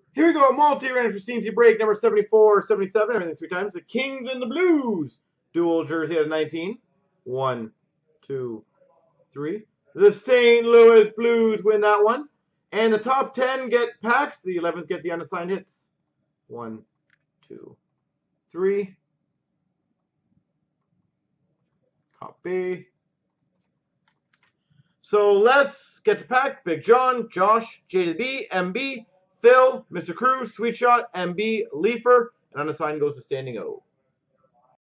Here we go. Multi-random for CNC break number 74, 77. Everything 3 times. The Kings and the Blues. Dual jersey out of 19. 1, 2, 3. The St. Louis Blues win that one. And the top 10 get packs. The 11th get the unassigned hits. 1, 2, 3. Copy. So Les gets a pack. Big John, Josh, J to the B, MB, Phil, Mr. Cruz, Sweet Shot, MB, Leafer, and unassigned goes to Standing O.